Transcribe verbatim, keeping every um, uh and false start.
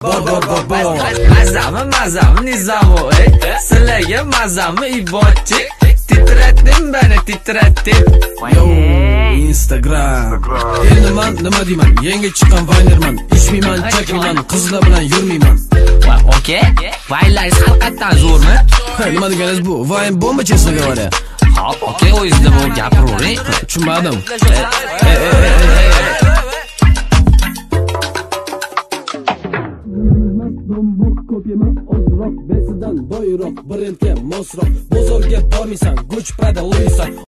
bor bor bor bor. Mazami mazami nizamo ey, sizlarga mazami ibotchi. Titratdim beni titratdim. Yo Instagram. Endi men nima deyman? Yangi chiqqan Vinerman. Ishmayman, chekmayman, qizlar bilan yurmayman. Va okey. Vaylaringiz haqiqatan zo'rmi? Nima deganingiz bu? Vine bomba, честно говоря. Hop, okey, o'zingizda bu gapiravering. Tushunmadim. Do'mboq ko'pyema ozroq, besidan boyroq, brendga mosroq. Bozorga bormaysan, go'ch padalaysan.